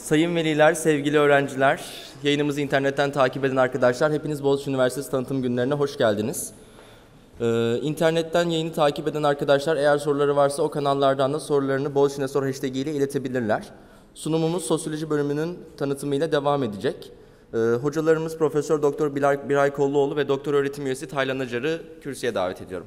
Sayın veliler, sevgili öğrenciler, yayınımızı internetten takip eden arkadaşlar, hepiniz Boğaziçi Üniversitesi tanıtım günlerine hoş geldiniz. İnternetten yayını takip eden arkadaşlar eğer soruları varsa o kanallardan da sorularını Boğaziçi'ne sor hashtag ile iletebilirler. Sunumumuz sosyoloji bölümünün tanıtımıyla devam edecek. Hocalarımız Profesör Doktor Biray Kolluoğlu ve Doktor Öğretim Üyesi Taylan Acar'ı kürsüye davet ediyorum.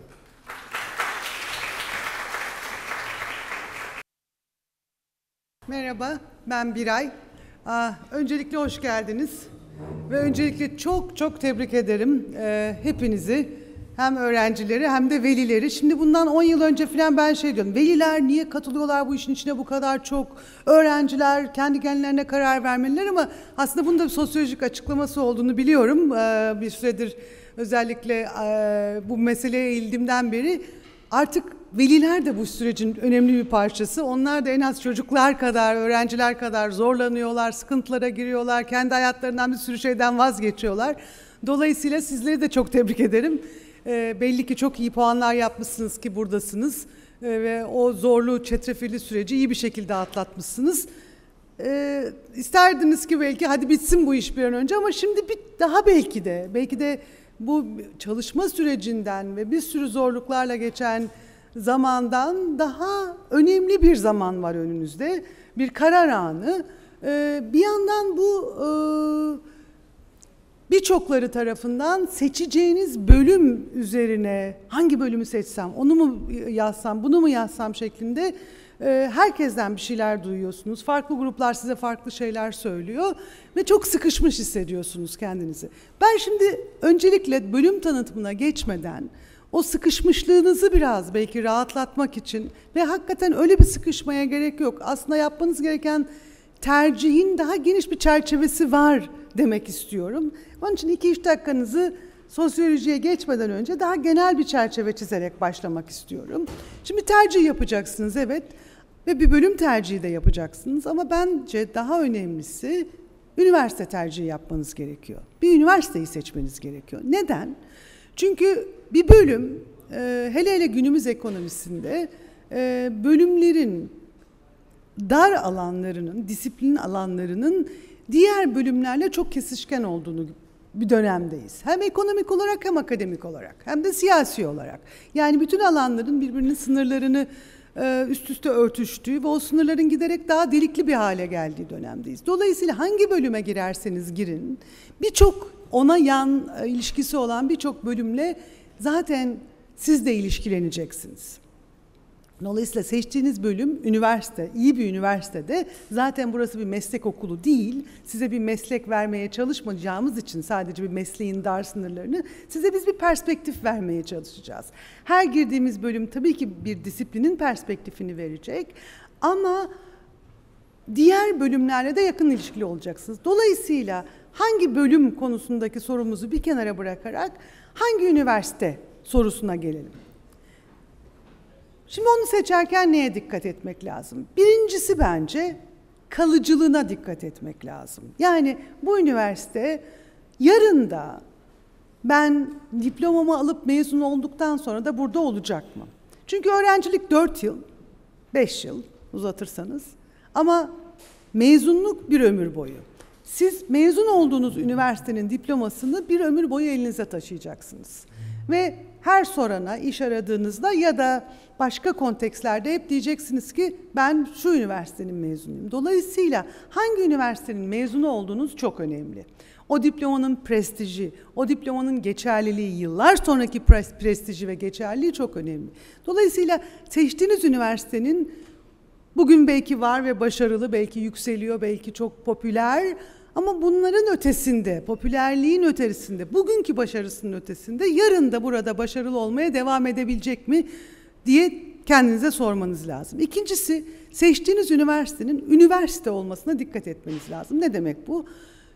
Merhaba, ben Biray. Öncelikle hoş geldiniz ve öncelikle çok tebrik ederim hepinizi, hem öğrencileri hem de velileri. Şimdi bundan 10 yıl önce falan ben şey diyordum, veliler niye katılıyorlar bu işin içine bu kadar çok, öğrenciler kendi kendilerine karar vermeliler, ama aslında bunun da bir sosyolojik açıklaması olduğunu biliyorum. Bir süredir özellikle bu meseleye eğildiğimden beri artık veliler de bu sürecin önemli bir parçası. Onlar da en az çocuklar kadar, öğrenciler kadar zorlanıyorlar, sıkıntılara giriyorlar, kendi hayatlarından bir sürü şeyden vazgeçiyorlar. Dolayısıyla sizleri de çok tebrik ederim. Belli ki çok iyi puanlar yapmışsınız ki buradasınız ve o zorlu, çetrefilli süreci iyi bir şekilde atlatmışsınız. İsterdiniz ki belki hadi bitsin bu iş bir an önce, ama şimdi daha belki de bu çalışma sürecinden ve bir sürü zorluklarla geçen zamandan daha önemli bir zaman var önünüzde. Bir karar anı. Bir yandan bu birçokları tarafından seçeceğiniz bölüm üzerine hangi bölümü seçsem, onu mu yazsam, bunu mu yazsam şeklinde herkesten bir şeyler duyuyorsunuz. Farklı gruplar size farklı şeyler söylüyor ve çok sıkışmış hissediyorsunuz kendinizi. Ben şimdi öncelikle bölüm tanıtımına geçmeden o sıkışmışlığınızı biraz belki rahatlatmak için ve hakikaten öyle bir sıkışmaya gerek yok. Aslında yapmanız gereken tercihin daha geniş bir çerçevesi var demek istiyorum. Onun için 2-3 dakikanızı sosyolojiye geçmeden önce daha genel bir çerçeve çizerek başlamak istiyorum. Şimdi tercih yapacaksınız, evet, ve bir bölüm tercihi de yapacaksınız, ama bence daha önemlisi üniversite tercihi yapmanız gerekiyor. Bir üniversiteyi seçmeniz gerekiyor. Neden? Çünkü bir bölüm, hele günümüz ekonomisinde bölümlerin dar alanlarının, disiplin alanlarının diğer bölümlerle çok kesişken olduğunu bir dönemdeyiz. Hem ekonomik olarak hem akademik olarak hem de siyasi olarak. Yani bütün alanların birbirinin sınırlarını üst üste örtüştüğü ve o sınırların giderek daha delikli bir hale geldiği dönemdeyiz. Dolayısıyla hangi bölüme girerseniz girin, birçok ona yan ilişkisi olan birçok bölümle zaten siz de ilişkileneceksiniz. Dolayısıyla seçtiğiniz bölüm üniversite, iyi bir üniversitede, zaten burası bir meslek okulu değil, size bir meslek vermeye çalışmayacağımız için sadece bir mesleğin dar sınırlarını, size biz bir perspektif vermeye çalışacağız. Her girdiğimiz bölüm tabii ki bir disiplinin perspektifini verecek, ama diğer bölümlerle de yakın ilişkili olacaksınız. Dolayısıyla hangi bölüm konusundaki sorumuzu bir kenara bırakarak hangi üniversite sorusuna gelelim. Şimdi onu seçerken neye dikkat etmek lazım? Birincisi bence kalıcılığına dikkat etmek lazım. Yani bu üniversite yarın da ben diplomamı alıp mezun olduktan sonra da burada olacak mı? Çünkü öğrencilik 4 yıl, 5 yıl uzatırsanız, ama mezunluk bir ömür boyu. Siz mezun olduğunuz üniversitenin diplomasını bir ömür boyu elinize taşıyacaksınız. Ve her sorana iş aradığınızda ya da başka kontekstlerde hep diyeceksiniz ki ben şu üniversitenin mezunuyum. Dolayısıyla hangi üniversitenin mezunu olduğunuz çok önemli. O diplomanın prestiji, o diplomanın geçerliliği, yıllar sonraki prestiji ve geçerliliği çok önemli. Dolayısıyla seçtiğiniz üniversitenin bugün belki var ve başarılı, belki yükseliyor, belki çok popüler, ama bunların ötesinde, popülerliğin ötesinde, bugünkü başarısının ötesinde yarın da burada başarılı olmaya devam edebilecek mi diye kendinize sormanız lazım. İkincisi, seçtiğiniz üniversitenin üniversite olmasına dikkat etmeniz lazım. Ne demek bu?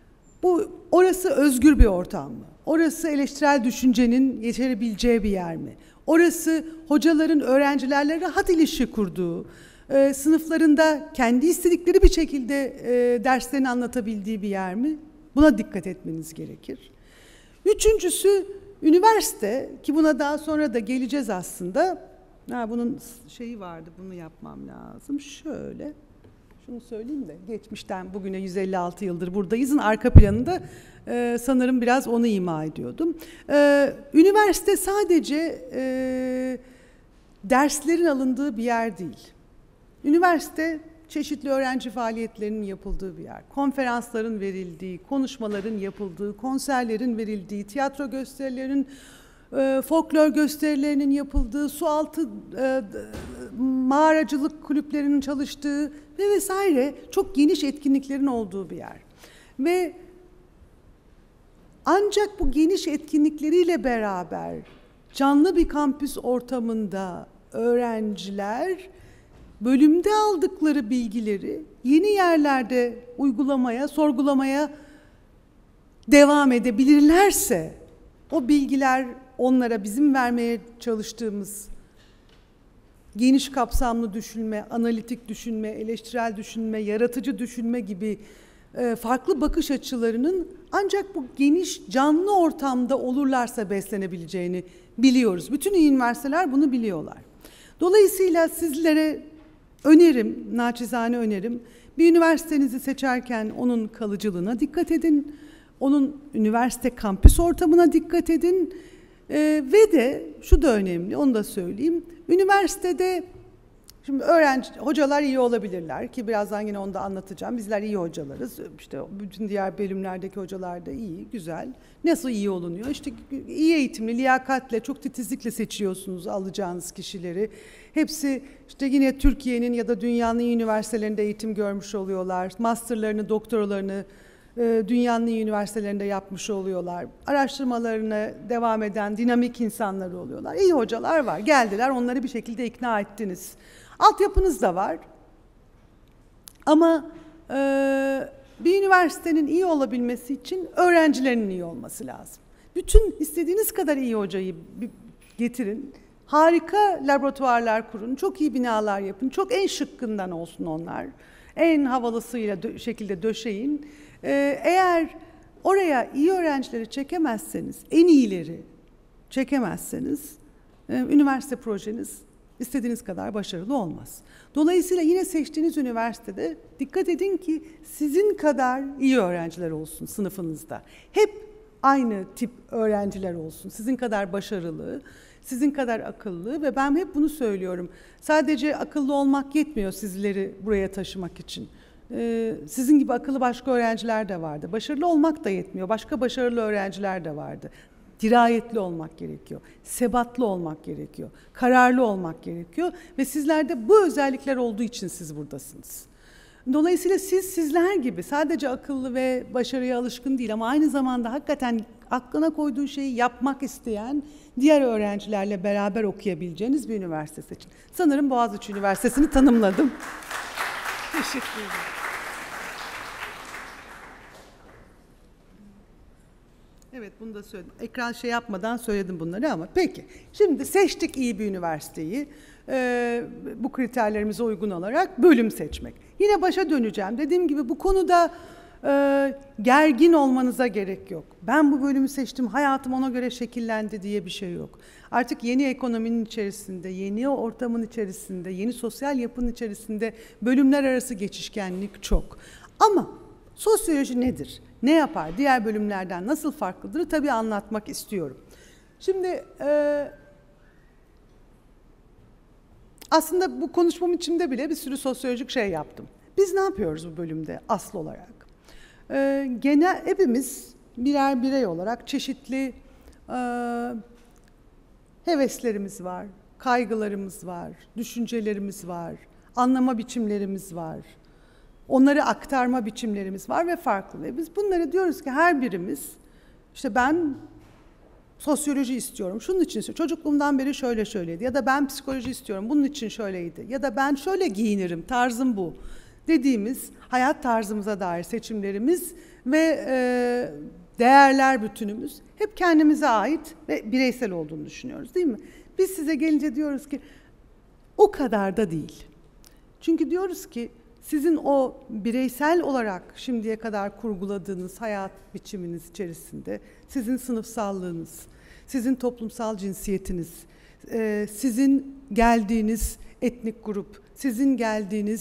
Orası özgür bir ortam mı? Orası eleştirel düşüncenin yeterebileceği bir yer mi? Orası hocaların öğrencilerle rahat ilişki kurduğu, sınıflarında kendi istedikleri bir şekilde derslerini anlatabildiği bir yer mi? Buna dikkat etmeniz gerekir. Üçüncüsü, üniversite, ki buna daha sonra da geleceğiz aslında. Bunun şeyi vardı, bunu yapmam lazım. Şöyle şunu söyleyeyim de geçmişten bugüne 156 yıldır buradayızın arka planında sanırım biraz onu ima ediyordum. Üniversite sadece derslerin alındığı bir yer değil. Üniversite çeşitli öğrenci faaliyetlerinin yapıldığı bir yer. Konferansların verildiği, konuşmaların yapıldığı, konserlerin verildiği, tiyatro gösterilerinin, folklor gösterilerinin yapıldığı, sualtı mağaracılık kulüplerinin çalıştığı ve vesaire çok geniş etkinliklerin olduğu bir yer. Ve ancak bu geniş etkinlikleriyle beraber canlı bir kampüs ortamında öğrenciler bölümde aldıkları bilgileri yeni yerlerde uygulamaya, sorgulamaya devam edebilirlerse o bilgiler onlara bizim vermeye çalıştığımız geniş kapsamlı düşünme, analitik düşünme, eleştirel düşünme, yaratıcı düşünme gibi farklı bakış açılarının ancak bu geniş canlı ortamda olurlarsa beslenebileceğini biliyoruz. Bütün üniversiteler bunu biliyorlar. Dolayısıyla sizlere önerim, naçizane önerim, bir üniversitenizi seçerken onun kalıcılığına dikkat edin, onun üniversite kampüs ortamına dikkat edin ve de şu da önemli, onu da söyleyeyim. Üniversitede şimdi hocalar iyi olabilirler ki birazdan yine onu da anlatacağım. Bizler iyi hocalarız. İşte bütün diğer bölümlerdeki hocalar da iyi, güzel. Nasıl iyi olunuyor? İşte iyi eğitimli, liyakatle, çok titizlikle seçiyorsunuz alacağınız kişileri. Hepsi işte yine Türkiye'nin ya da dünyanın iyi üniversitelerinde eğitim görmüş oluyorlar. Masterlarını, doktoralarını dünyanın iyi üniversitelerinde yapmış oluyorlar. Araştırmalarına devam eden dinamik insanlar oluyorlar. İyi hocalar var. Geldiler, onları bir şekilde ikna ettiniz. Altyapınız da var. Ama bir üniversitenin iyi olabilmesi için öğrencilerin iyi olması lazım. Bütün istediğiniz kadar iyi hocayı getirin. Harika laboratuvarlar kurun. Çok iyi binalar yapın. Çok en şıkkından olsun onlar. En havalısıyla şekilde döşeyin. Eğer oraya iyi öğrencileri çekemezseniz, en iyileri çekemezseniz üniversite projeniz istediğiniz kadar başarılı olmaz. Dolayısıyla yine seçtiğiniz üniversitede dikkat edin ki sizin kadar iyi öğrenciler olsun sınıfınızda. Hep aynı tip öğrenciler olsun. Sizin kadar başarılı, sizin kadar akıllı ve ben hep bunu söylüyorum. Sadece akıllı olmak yetmiyor sizleri buraya taşımak için. Sizin gibi akıllı başka öğrenciler de vardı. Başarılı olmak da yetmiyor. Başka başarılı öğrenciler de vardı. Dirayetli olmak gerekiyor. Sebatlı olmak gerekiyor. Kararlı olmak gerekiyor. Ve sizlerde bu özellikler olduğu için siz buradasınız. Dolayısıyla sizler gibi sadece akıllı ve başarıya alışkın değil ama aynı zamanda hakikaten aklına koyduğu şeyi yapmak isteyen diğer öğrencilerle beraber okuyabileceğiniz bir üniversite seçin. Sanırım Boğaziçi Üniversitesi'ni tanımladım. Teşekkür ederim. Evet, bunu da söyledim. Ekran yapmadan söyledim bunları ama peki. Şimdi seçtik iyi bir üniversiteyi. Bu kriterlerimize uygun olarak bölüm seçmek. Yine başa döneceğim. Dediğim gibi bu konuda gergin olmanıza gerek yok. Ben bu bölümü seçtim, hayatım ona göre şekillendi diye bir şey yok. Artık yeni ekonominin içerisinde, yeni ortamın içerisinde, yeni sosyal yapının içerisinde bölümler arası geçişkenlik çok. Ama sosyoloji nedir? Ne yapar? Diğer bölümlerden nasıl farklıdır? Tabii anlatmak istiyorum. Şimdi aslında bu konuşmam içinde bile bir sürü sosyolojik şey yaptım. Biz ne yapıyoruz bu bölümde asıl olarak? Genel hepimiz birer birey olarak çeşitli heveslerimiz var, kaygılarımız var, düşüncelerimiz var, anlama biçimlerimiz var. Onları aktarma biçimlerimiz var ve farklı. Ve biz bunları diyoruz ki her birimiz, işte ben sosyoloji istiyorum, şunun için istiyorum, çocukluğumdan beri şöyleydi ya da ben psikoloji istiyorum, bunun için şöyleydi ya da ben şöyle giyinirim, tarzım bu dediğimiz hayat tarzımıza dair seçimlerimiz ve değerler bütünümüz hep kendimize ait ve bireysel olduğunu düşünüyoruz, değil mi? Biz size gelince diyoruz ki o kadar da değil. Çünkü diyoruz ki sizin o bireysel olarak şimdiye kadar kurguladığınız hayat biçiminiz içerisinde sizin sınıfsallığınız, sizin toplumsal cinsiyetiniz, sizin geldiğiniz etnik grup, sizin geldiğiniz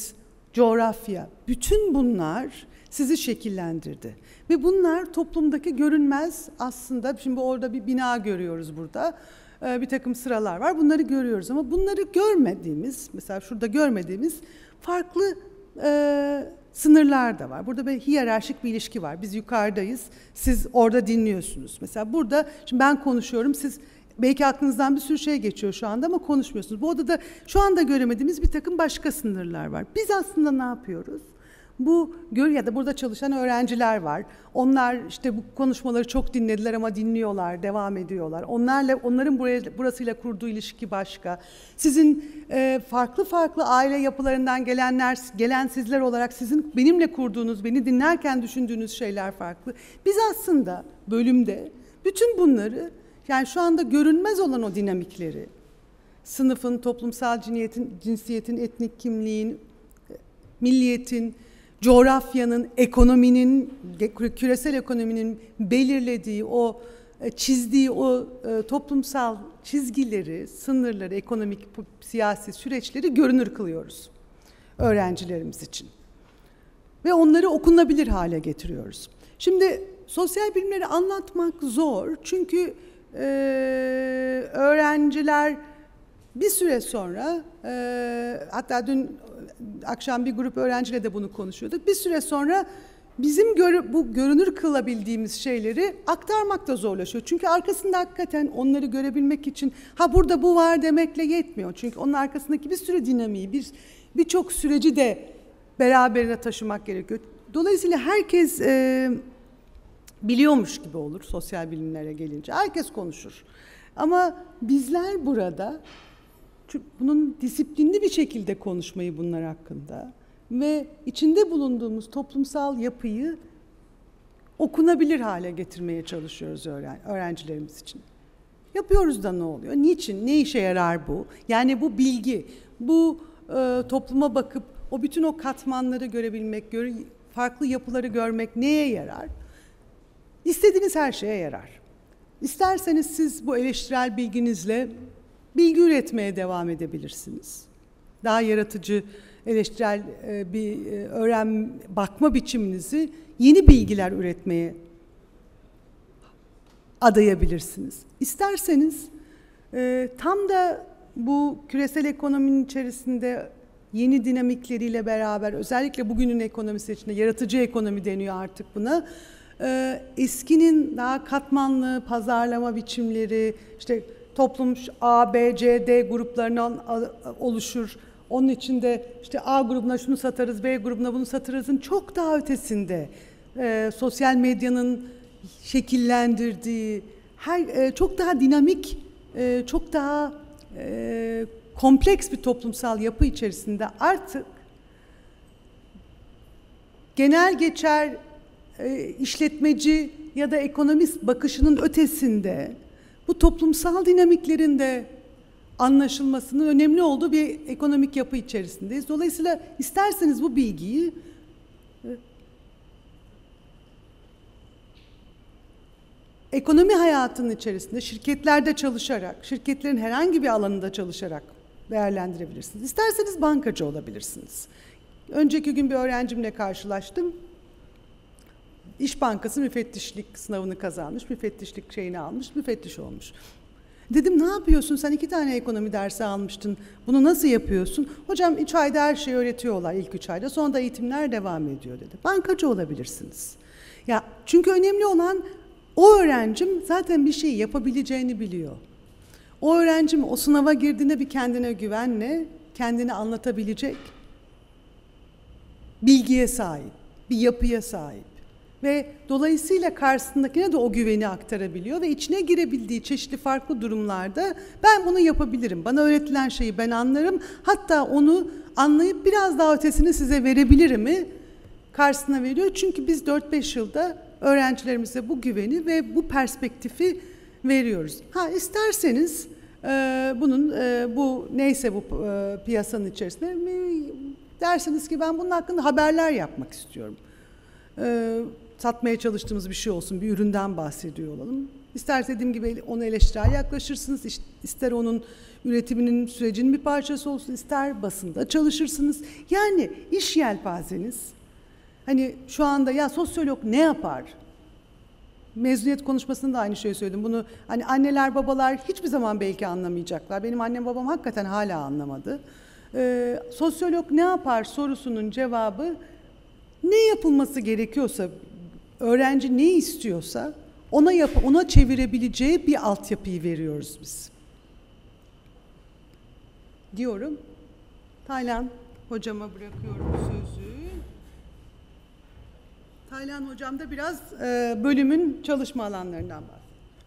coğrafya, bütün bunlar sizi şekillendirdi. Ve bunlar toplumdaki görünmez aslında, şimdi orada bir bina görüyoruz burada, bir takım sıralar var, bunları görüyoruz ama bunları görmediğimiz, mesela şurada görmediğimiz farklı sınırlar da var. Burada bir hiyerarşik bir ilişki var. Biz yukarıdayız, siz orada dinliyorsunuz. Mesela burada, şimdi ben konuşuyorum, siz belki aklınızdan bir sürü şey geçiyor şu anda ama konuşmuyorsunuz. Bu odada şu anda göremediğimiz bir takım başka sınırlar var. Biz aslında ne yapıyoruz? Bu ya da burada çalışan öğrenciler var. Onlar işte bu konuşmaları çok dinlediler ama dinliyorlar, devam ediyorlar. Onların burasıyla kurduğu ilişki başka. Sizin farklı farklı aile yapılarından gelen sizler olarak sizin benimle kurduğunuz, beni dinlerken düşündüğünüz şeyler farklı. Biz aslında bölümde bütün bunları, yani şu anda görünmez olan o dinamikleri, sınıfın, toplumsal cinsiyetin, etnik kimliğin, milliyetin, coğrafyanın, ekonominin, küresel ekonominin belirlediği, o çizdiği o toplumsal çizgileri, sınırları, ekonomik, siyasi süreçleri görünür kılıyoruz öğrencilerimiz için. Ve onları okunabilir hale getiriyoruz. Şimdi sosyal bilimleri anlatmak zor çünkü öğrenciler bir süre sonra, hatta dün akşam bir grup öğrenciyle de bunu konuşuyorduk. Bir süre sonra bizim bu görünür kılabildiğimiz şeyleri aktarmak da zorlaşıyor. Çünkü arkasında hakikaten onları görebilmek için burada bu var demekle yetmiyor. Çünkü onun arkasındaki bir sürü dinamiği, birçok süreci de beraberine taşımak gerekiyor. Dolayısıyla herkes biliyormuş gibi olur sosyal bilimlere gelince. Herkes konuşur. Ama bizler burada bunun disiplinli bir şekilde konuşmayı bunlar hakkında ve içinde bulunduğumuz toplumsal yapıyı okunabilir hale getirmeye çalışıyoruz öğrencilerimiz için. Yapıyoruz da ne oluyor? Niçin? Ne işe yarar bu? Yani bu bilgi, bu topluma bakıp bütün o katmanları görebilmek, farklı yapıları görmek neye yarar? İstediğiniz her şeye yarar. İsterseniz siz bu eleştirel bilginizle bilgi üretmeye devam edebilirsiniz. Daha yaratıcı, eleştirel bir bakma biçiminizi yeni bilgiler üretmeye adayabilirsiniz. İsterseniz tam da bu küresel ekonominin içerisinde yeni dinamikleriyle beraber, özellikle bugünün ekonomisi içinde yaratıcı ekonomi deniyor artık buna. Eskinin daha katmanlı pazarlama biçimleri, işte toplum A, B, C, D gruplarından oluşur. Onun içinde işte A grubuna şunu satarız, B grubuna bunu satarızın çok daha ötesinde sosyal medyanın şekillendirdiği, çok daha dinamik, çok daha kompleks bir toplumsal yapı içerisinde artık genel geçer işletmeci ya da ekonomist bakışının ötesinde bu toplumsal dinamiklerin de anlaşılmasının önemli olduğu bir ekonomik yapı içerisindeyiz. Dolayısıyla isterseniz bu bilgiyi ekonomi hayatının içerisinde şirketlerde çalışarak, şirketlerin herhangi bir alanında çalışarak değerlendirebilirsiniz. İsterseniz bankacı olabilirsiniz. Önceki gün bir öğrencimle karşılaştım. İş Bankası müfettişlik sınavını kazanmış, müfettişlik şeyini almış, müfettiş olmuş. Dedim, ne yapıyorsun? Sen 2 tane ekonomi dersi almıştın. Bunu nasıl yapıyorsun? Hocam 3 ayda her şeyi öğretiyorlar ilk 3 ayda. Sonra da eğitimler devam ediyor dedi. Bankacı olabilirsiniz. Ya çünkü önemli olan o öğrencim zaten bir şey yapabileceğini biliyor. O öğrencim o sınava girdiğinde bir kendine güvenle kendini anlatabilecek bilgiye sahip, bir yapıya sahip. Ve dolayısıyla karşısındakine de o güveni aktarabiliyor ve içine girebildiği çeşitli farklı durumlarda ben bunu yapabilirim. Bana öğretilen şeyi ben anlarım. Hatta onu anlayıp biraz daha ötesini size verebilirimi karşısına veriyor. Çünkü biz 4-5 yılda öğrencilerimize bu güveni ve bu perspektifi veriyoruz. İsterseniz bunun bu neyse bu piyasanın içerisinde dersiniz ki ben bunun hakkında haberler yapmak istiyorum. Satmaya çalıştığımız bir şey olsun, bir üründen bahsediyor olalım. İster dediğim gibi onu eleştirel yaklaşırsınız, ister onun üretiminin sürecinin bir parçası olsun, ister basında çalışırsınız. Yani iş yelpazeniz, hani şu anda ya sosyolog ne yapar? Mezuniyet konuşmasında da aynı şeyi söyledim. Bunu hani anneler babalar hiçbir zaman belki anlamayacaklar. Benim annem babam hakikaten hala anlamadı. Sosyolog ne yapar sorusunun cevabı, ne yapılması gerekiyorsa, öğrenci ne istiyorsa ona çevirebileceği bir altyapıyı veriyoruz biz. Diyorum. Taylan hocama bırakıyorum sözü. Taylan hocam da biraz bölümün çalışma alanlarından bahsediyor.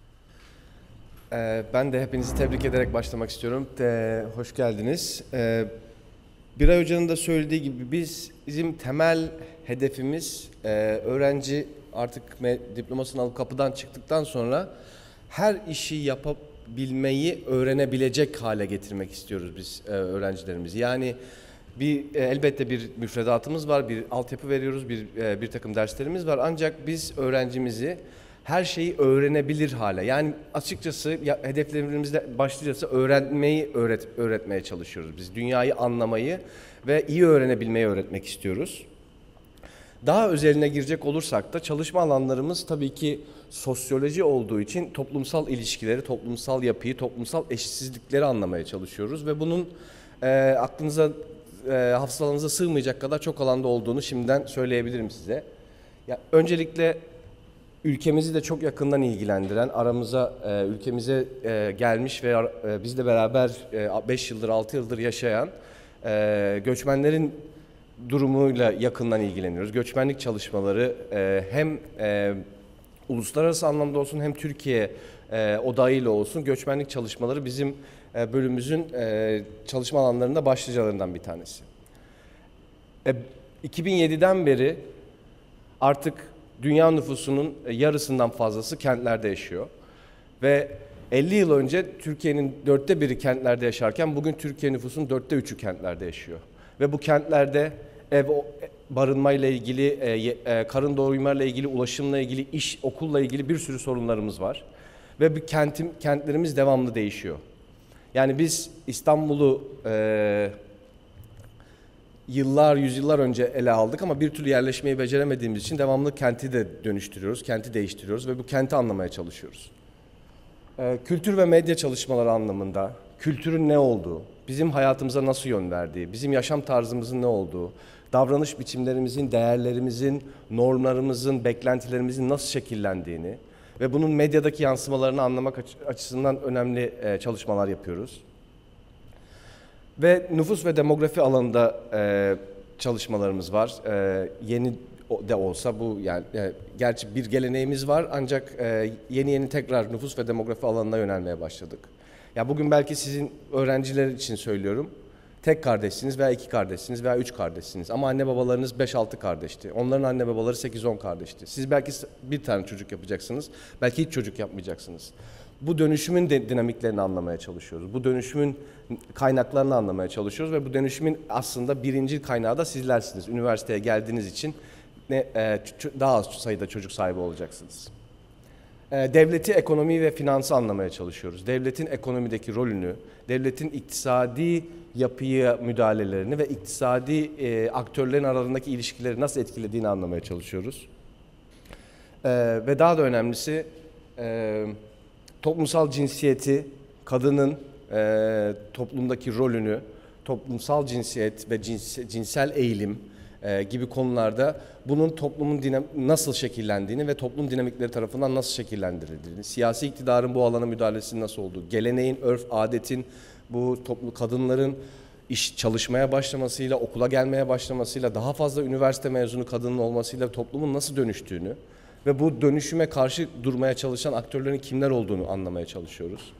Ben de hepinizi tebrik ederek başlamak istiyorum. Hoş geldiniz. Biray Hoca'nın da söylediği gibi bizim temel hedefimiz öğrenci artık diplomasını alıp kapıdan çıktıktan sonra her işi yapabilmeyi öğrenebilecek hale getirmek istiyoruz biz öğrencilerimizi. Yani elbette bir müfredatımız var, bir altyapı veriyoruz, bir takım derslerimiz var. Ancak biz öğrencimizi her şeyi öğrenebilir hale, yani açıkçası hedeflerimizde başlıcası öğrenmeyi öğretmeye çalışıyoruz. Biz dünyayı anlamayı ve iyi öğrenebilmeyi öğretmek istiyoruz. Daha özeline girecek olursak da çalışma alanlarımız tabii ki sosyoloji olduğu için toplumsal ilişkileri, toplumsal yapıyı, toplumsal eşitsizlikleri anlamaya çalışıyoruz ve bunun aklınıza, hafızalarınıza sığmayacak kadar çok alanda olduğunu şimdiden söyleyebilirim size. Ya, öncelikle ülkemizi de çok yakından ilgilendiren, aramıza, ülkemize gelmiş ve bizle beraber 5 yıldır, 6 yıldır yaşayan göçmenlerin durumuyla yakından ilgileniyoruz. Göçmenlik çalışmaları hem uluslararası anlamda olsun hem Türkiye odağıyla olsun göçmenlik çalışmaları bizim bölümümüzün çalışma alanlarında başlıcalarından bir tanesi. 2007'den beri artık dünya nüfusunun yarısından fazlası kentlerde yaşıyor. Ve 50 yıl önce Türkiye'nin 1/4 kentlerde yaşarken bugün Türkiye nüfusunun 3/4 kentlerde yaşıyor. Ve bu kentlerde barınmayla ilgili, karın doyurmayla ilgili, ulaşımla ilgili, iş, okulla ilgili bir sürü sorunlarımız var. Ve bu kentlerimiz devamlı değişiyor. Yani biz İstanbul'u yüzyıllar önce ele aldık ama bir türlü yerleşmeyi beceremediğimiz için devamlı kenti de dönüştürüyoruz, kenti değiştiriyoruz ve bu kenti anlamaya çalışıyoruz. Kültür ve medya çalışmaları anlamında kültürün ne olduğu, bizim hayatımıza nasıl yön verdiği, bizim yaşam tarzımızın ne olduğu, davranış biçimlerimizin, değerlerimizin, normlarımızın, beklentilerimizin nasıl şekillendiğini ve bunun medyadaki yansımalarını anlamak açısından önemli çalışmalar yapıyoruz. Ve nüfus ve demografi alanında çalışmalarımız var. Yeni de olsa bu yani gerçi bir geleneğimiz var ancak yeni tekrar nüfus ve demografi alanına yönelmeye başladık. Ya bugün belki sizin öğrenciler için söylüyorum. Tek kardeşsiniz veya 2 kardeşsiniz veya 3 kardeşsiniz ama anne babalarınız 5-6 kardeşti. Onların anne babaları 8-10 kardeşti. Siz belki bir tane çocuk yapacaksınız. Belki hiç çocuk yapmayacaksınız. Bu dönüşümün dinamiklerini anlamaya çalışıyoruz. Bu dönüşümün kaynaklarını anlamaya çalışıyoruz ve bu dönüşümün aslında birincil kaynağı da sizlersiniz. Üniversiteye geldiğiniz için daha az sayıda çocuk sahibi olacaksınız. Devleti, ekonomiyi ve finansı anlamaya çalışıyoruz. Devletin ekonomideki rolünü, devletin iktisadi yapıya müdahalelerini ve iktisadi aktörlerin aralarındaki ilişkileri nasıl etkilediğini anlamaya çalışıyoruz. Ve daha da önemlisi toplumsal cinsiyeti, kadının toplumdaki rolünü, toplumsal cinsiyet ve cinsel eğilim gibi konularda bunun toplumun nasıl şekillendiğini ve toplum dinamikleri tarafından nasıl şekillendirildiğini, siyasi iktidarın bu alana müdahalesinin nasıl olduğu, geleneğin, örf, adetin, bu kadınların çalışmaya başlamasıyla, okula gelmeye başlamasıyla, daha fazla üniversite mezunu kadının olmasıyla toplumun nasıl dönüştüğünü ve bu dönüşüme karşı durmaya çalışan aktörlerin kimler olduğunu anlamaya çalışıyoruz.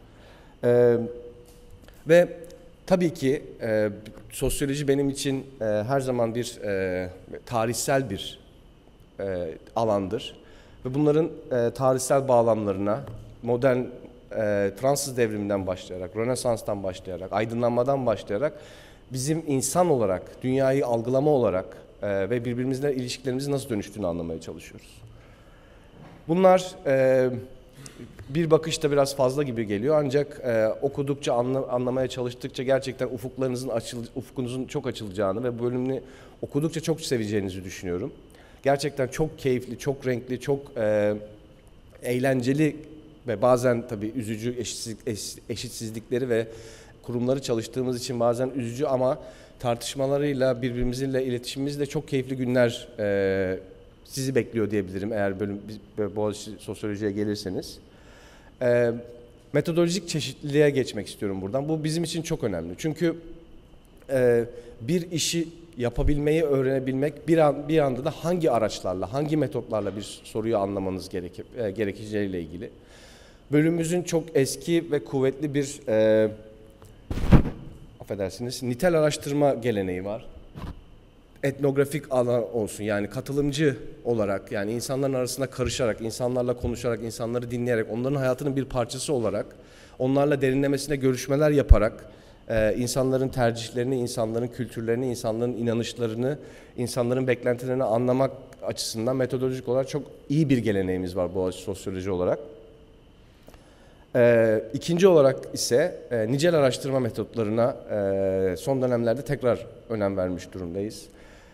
Ve tabii ki sosyoloji benim için her zaman bir tarihsel bir alandır. Ve bunların tarihsel bağlamlarına modern Fransız devriminden başlayarak, Rönesans'tan başlayarak, aydınlanmadan başlayarak bizim insan olarak, dünyayı algılama olarak ve birbirimizle ilişkilerimizin nasıl dönüştüğünü anlamaya çalışıyoruz. Bunlar bir bakışta biraz fazla gibi geliyor ancak okudukça, anlamaya çalıştıkça gerçekten ufkunuzun çok açılacağını ve bölümünü okudukça çok seveceğinizi düşünüyorum. Gerçekten çok keyifli, çok renkli, çok eğlenceli ve bazen tabii üzücü eşitsizlikleri ve kurumları çalıştığımız için bazen üzücü ama tartışmalarıyla, birbirimizle iletişimimizle çok keyifli günler sizi bekliyor diyebilirim eğer Boğaziçi Sosyoloji'ye gelirseniz. Metodolojik çeşitliliğe geçmek istiyorum buradan. Bu bizim için çok önemli. Çünkü bir işi yapabilmeyi öğrenebilmek bir anda da hangi araçlarla, hangi metotlarla bir soruyu anlamanız gerekeceğiyle ilgili. Bölümümüzün çok eski ve kuvvetli bir affedersiniz, nitel araştırma geleneği var. Etnografik alan olsun, yani katılımcı olarak, yani insanların arasında karışarak, insanlarla konuşarak, insanları dinleyerek, onların hayatının bir parçası olarak, onlarla derinlemesine görüşmeler yaparak, insanların tercihlerini, insanların kültürlerini, insanların inanışlarını, insanların beklentilerini anlamak açısından metodolojik olarak çok iyi bir geleneğimiz var Boğaziçi Sosyoloji olarak. İkinci olarak ise nicel araştırma metotlarına son dönemlerde tekrar önem vermiş durumdayız.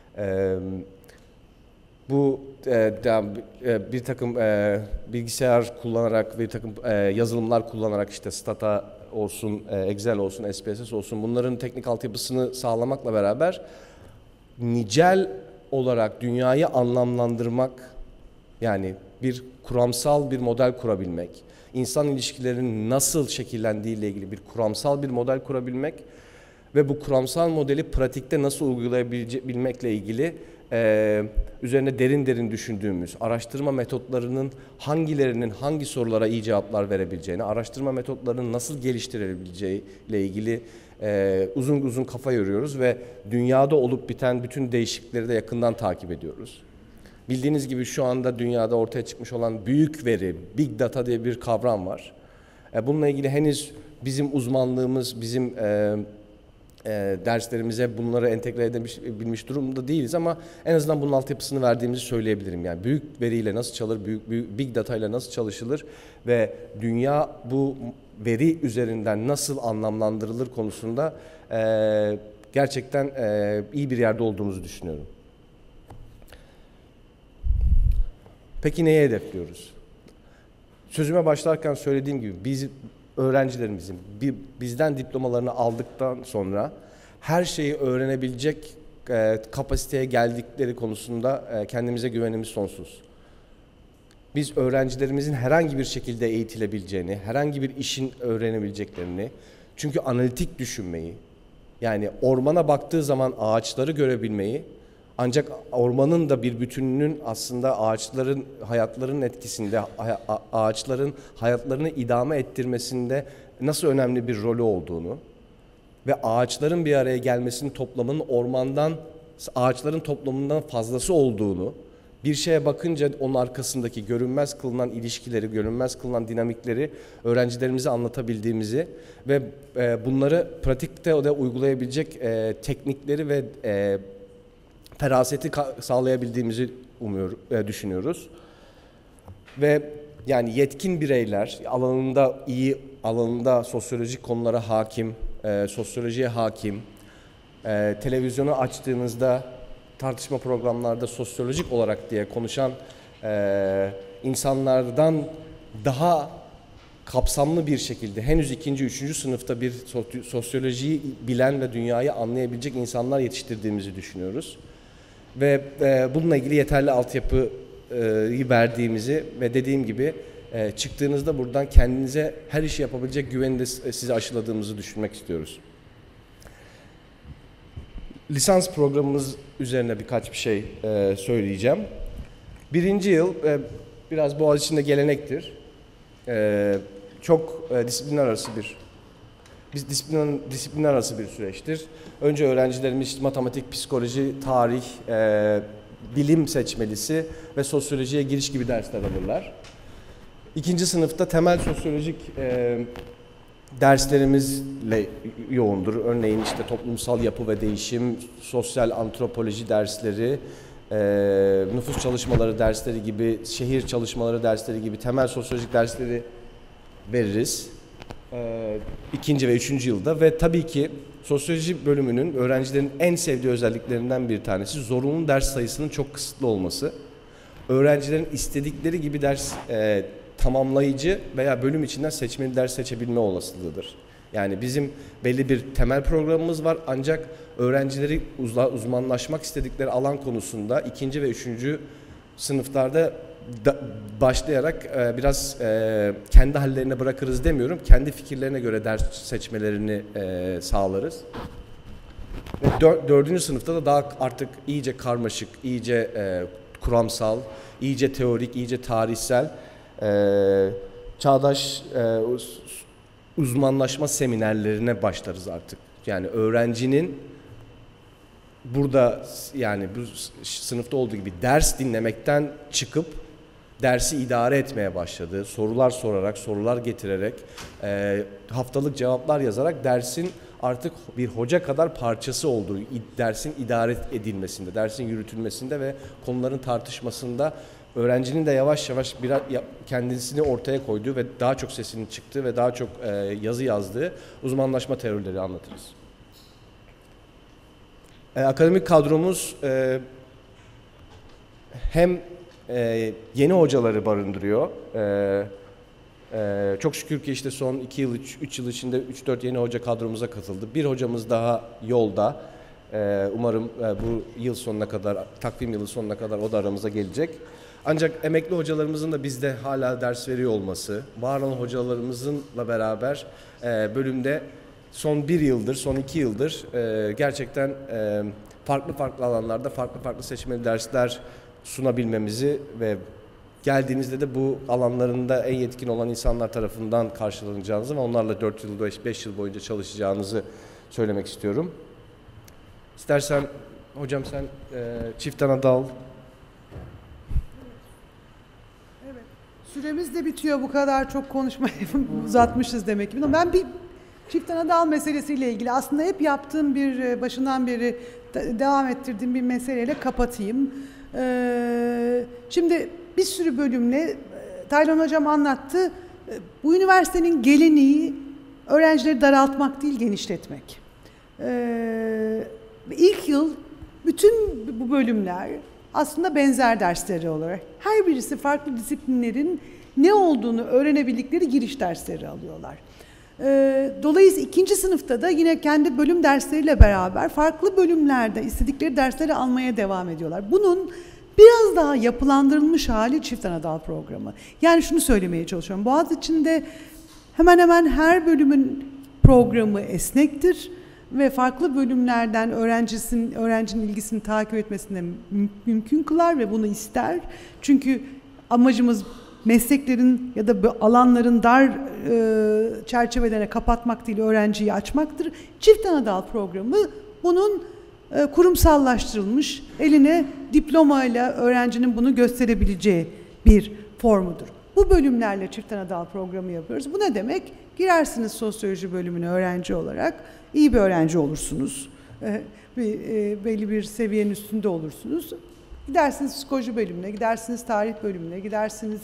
Bu bir takım bilgisayar kullanarak, bir takım yazılımlar kullanarak işte Stata olsun, Excel olsun, SPSS olsun bunların teknik altyapısını sağlamakla beraber nicel olarak dünyayı anlamlandırmak, yani bir kuramsal bir model kurabilmek, insan ilişkilerinin nasıl şekillendiği ile ilgili bir kuramsal bir model kurabilmek ve bu kuramsal modeli pratikte nasıl uygulayabilmekle ilgili üzerine derin düşündüğümüz, araştırma metotlarının hangilerinin hangi sorulara iyi cevaplar verebileceğini, araştırma metotlarının nasıl geliştirebileceği ile ilgili uzun kafa yoruyoruz ve dünyada olup biten bütün değişiklikleri de yakından takip ediyoruz. Bildiğiniz gibi şu anda dünyada ortaya çıkmış olan büyük veri, Big Data diye bir kavram var. Bununla ilgili henüz bizim uzmanlığımız, bizim derslerimize bunları entegre edebilmiş durumda değiliz ama en azından bunun altyapısını verdiğimizi söyleyebilirim. Yani büyük veriyle nasıl çalışılır, büyük Big Data ile nasıl çalışılır ve dünya bu veri üzerinden nasıl anlamlandırılır konusunda gerçekten iyi bir yerde olduğumuzu düşünüyorum. Peki neyi hedefliyoruz? Sözüme başlarken söylediğim gibi biz öğrencilerimizin bizden diplomalarını aldıktan sonra her şeyi öğrenebilecek kapasiteye geldikleri konusunda kendimize güvenimiz sonsuz. Biz öğrencilerimizin herhangi bir şekilde eğitilebileceğini, herhangi bir işin öğrenebileceklerini, çünkü analitik düşünmeyi, yani ormana baktığı zaman ağaçları görebilmeyi, ancak ormanın da bir bütününün aslında ağaçların hayatlarının etkisinde, ağaçların hayatlarını idame ettirmesinde nasıl önemli bir rolü olduğunu ve ağaçların bir araya gelmesinin toplamının ağaçların toplamından fazlası olduğunu, bir şeye bakınca onun arkasındaki görünmez kılınan ilişkileri, görünmez kılınan dinamikleri öğrencilerimize anlatabildiğimizi ve bunları pratikte de uygulayabilecek teknikleri ve feraseti sağlayabildiğimizi düşünüyoruz. Ve yani yetkin bireyler alanında sosyolojik konulara hakim, sosyolojiye hakim, televizyonu açtığınızda tartışma programlarda sosyolojik olarak diye konuşan insanlardan daha kapsamlı bir şekilde henüz 2. 3. sınıfta bir sosyolojiyi bilen ve dünyayı anlayabilecek insanlar yetiştirdiğimizi düşünüyoruz. Ve bununla ilgili yeterli altyapıyı verdiğimizi ve dediğim gibi çıktığınızda buradan kendinize her işi yapabilecek güveni de size aşıladığımızı düşünmek istiyoruz. Lisans programımız üzerine birkaç bir şey söyleyeceğim. 1. yıl biraz Boğaziçi'nde gelenektir. Çok disiplinler arası bir süreçtir. Önce öğrencilerimiz matematik, psikoloji, tarih, bilim seçmelisi ve sosyolojiye giriş gibi dersler alırlar. 2. sınıfta temel sosyolojik derslerimizle yoğundur. Örneğin işte toplumsal yapı ve değişim, sosyal antropoloji dersleri, nüfus çalışmaları dersleri gibi, şehir çalışmaları dersleri gibi temel sosyolojik dersleri veririz. 2. ve 3. yılda ve tabii ki sosyoloji bölümünün öğrencilerin en sevdiği özelliklerinden bir tanesi zorunlu ders sayısının çok kısıtlı olması. Öğrencilerin istedikleri gibi ders tamamlayıcı veya bölüm içinden seçmeli ders seçebilme olasılığıdır. Yani bizim belli bir temel programımız var ancak öğrencileri uzmanlaşmak istedikleri alan konusunda 2. ve 3. sınıflarda başlayarak biraz kendi hallerine bırakırız demiyorum. Kendi fikirlerine göre ders seçmelerini sağlarız. Ve 4. sınıfta da daha artık iyice karmaşık, iyice kuramsal, iyice teorik, iyice tarihsel, çağdaş uzmanlaşma seminerlerine başlarız artık. Yani öğrencinin burada yani bu sınıfta olduğu gibi ders dinlemekten çıkıp dersi idare etmeye başladığı, sorular sorarak, sorular getirerek, haftalık cevaplar yazarak dersin artık bir hoca kadar parçası olduğu, dersin idare edilmesinde, dersin yürütülmesinde ve konuların tartışmasında öğrencinin de yavaş yavaş biraz kendisini ortaya koyduğu ve daha çok sesinin çıktığı ve daha çok yazı yazdığı uzmanlaşma teorileri anlatırız. Akademik kadromuz hem yeni hocaları barındırıyor. Çok şükür ki işte son 2 yıl, 3 yıl içinde 3-4 yeni hoca kadromuza katıldı. Bir hocamız daha yolda. Umarım bu yıl sonuna kadar, takvim yılı sonuna kadar o da aramıza gelecek. Ancak emekli hocalarımızın da bizde hala ders veriyor olması, var olan hocalarımızınla beraber bölümde son 1 yıldır, son 2 yıldır gerçekten farklı alanlarda farklı seçmeli dersler sunabilmemizi ve geldiğinizde de bu alanlarında en yetkin olan insanlar tarafından karşılanacağınızı ve onlarla 4 yıl, 5 yıl boyunca çalışacağınızı söylemek istiyorum. İstersen hocam sen çift anadal. Evet. Süremiz de bitiyor, bu kadar çok konuşmayı uzatmışız demek ki. Ben bir çift anadal meselesiyle ilgili aslında hep yaptığım bir, başından beri devam ettirdiğim bir meseleyle kapatayım. Şimdi bir sürü bölümle Taylan Hocam anlattı. Bu üniversitenin geleneği öğrencileri daraltmak değil, genişletmek. İlk yıl bütün bu bölümler aslında benzer dersleri olarak her birisi farklı disiplinlerin ne olduğunu öğrenebildikleri giriş dersleri alıyorlar. Dolayısıyla 2. sınıfta da yine kendi bölüm dersleriyle beraber farklı bölümlerde istedikleri dersleri almaya devam ediyorlar. Bunun biraz daha yapılandırılmış hali çift anadal programı. Yani şunu söylemeye çalışıyorum. Boğaziçi'nde hemen hemen her bölümün programı esnektir ve farklı bölümlerden öğrencinin ilgisini takip etmesini mümkün kılar ve bunu ister. Çünkü amacımız mesleklerin ya da alanların dar çerçevelerine kapatmak değil, öğrenciyi açmaktır. Çift anadal programı bunun kurumsallaştırılmış, eline diplomayla öğrencinin bunu gösterebileceği bir formudur. Bu bölümlerle çift anadal programı yapıyoruz. Bu ne demek? Girersiniz sosyoloji bölümüne öğrenci olarak, iyi bir öğrenci olursunuz. Belli bir seviyenin üstünde olursunuz. Gidersiniz psikoloji bölümüne, gidersiniz tarih bölümüne, gidersiniz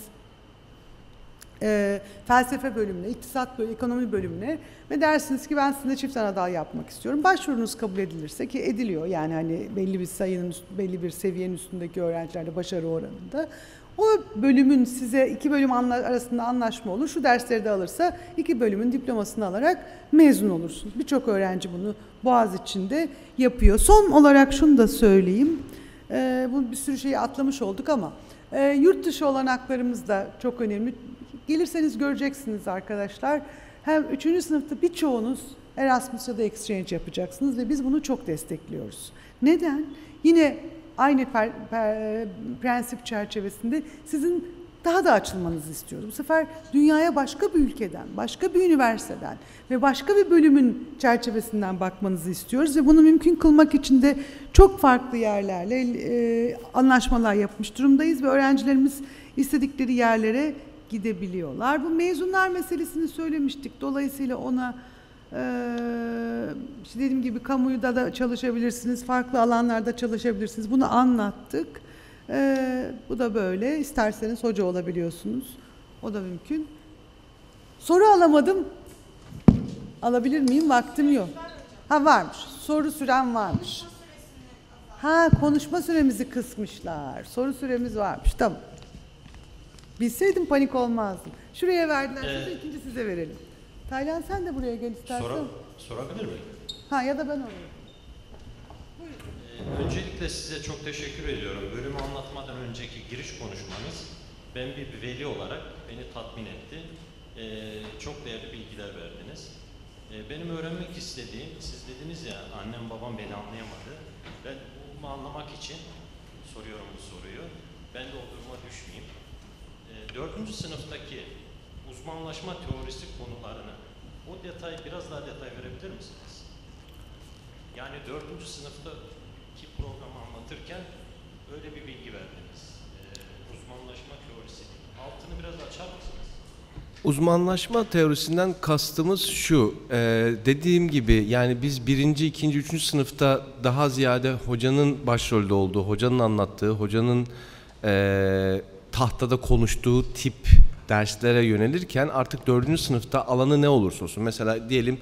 felsefe bölümüne, iktisat bölümüne, ekonomi bölümüne ve dersiniz ki ben sizinle çift anadal yapmak istiyorum. Başvurunuz kabul edilirse, ki ediliyor yani hani belli bir sayının, belli bir seviyenin üstündeki öğrencilerle başarı oranında. O bölümün size 2 bölüm arasında anlaşma olur. Şu dersleri de alırsa 2 bölümün diplomasını alarak mezun olursunuz. Birçok öğrenci bunu Boğaziçi'nde yapıyor. Son olarak şunu da söyleyeyim. Bu bir sürü şeyi atlamış olduk ama yurt dışı olanaklarımız da çok önemli. Gelirseniz göreceksiniz arkadaşlar. Hem 3. sınıfta birçoğunuz Erasmus ya da Exchange yapacaksınız ve biz bunu çok destekliyoruz. Neden? Yine aynı prensip çerçevesinde sizin daha da açılmanızı istiyoruz. Bu sefer dünyaya başka bir ülkeden, başka bir üniversiteden ve başka bir bölümün çerçevesinden bakmanızı istiyoruz ve bunu mümkün kılmak için de çok farklı yerlerle anlaşmalar yapmış durumdayız ve öğrencilerimiz istedikleri yerlere gidebiliyorlar. Bu mezunlar meselesini söylemiştik. Dolayısıyla ona İşte dediğim gibi kamuda da çalışabilirsiniz, farklı alanlarda çalışabilirsiniz. Bunu anlattık. Bu da böyle. İsterseniz hoca olabiliyorsunuz. O da mümkün. Soru alamadım. Alabilir miyim? Vaktim yok. Ha, varmış. Soru süren varmış. Ha, konuşma süremizi kısmışlar. Soru süremiz varmış. Tamam. Bilseydim panik olmazdım. Şuraya verdiler size, ikinci size verelim. Taylan sen de buraya gel istersen. Sorabilir miyim? Ha, ya da ben oraya. Öncelikle size çok teşekkür ediyorum. Bölümü anlatmadan önceki giriş konuşmanız ben bir veli olarak beni tatmin etti. Çok değerli bilgiler verdiniz. Benim öğrenmek istediğim, siz dediniz ya annem babam beni anlayamadı. Ben bunu anlamak için soruyorum bu soruyu. Ben de o duruma düşmeyeyim. 4. sınıftaki uzmanlaşma teorisi konularını o detayı biraz daha detay verebilir misiniz? Yani 4. sınıftaki programı anlatırken öyle bir bilgi verdiniz. Uzmanlaşma teorisi. Altını biraz açar mısınız? Uzmanlaşma teorisinden kastımız şu, dediğim gibi yani biz 1., 2., 3. sınıfta daha ziyade hocanın başrolde olduğu, hocanın anlattığı, hocanın tahtada konuştuğu tip derslere yönelirken artık 4. sınıfta alanı ne olursa olsun, mesela diyelim